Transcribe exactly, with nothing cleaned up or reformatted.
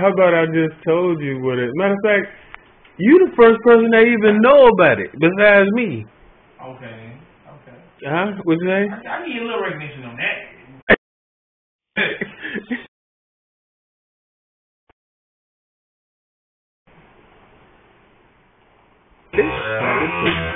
how about I just told you what it? Matter of fact, you the first person that even know about it besides me. Okay. Okay. Huh? What's your name? I, I need a little recognition on that. This, this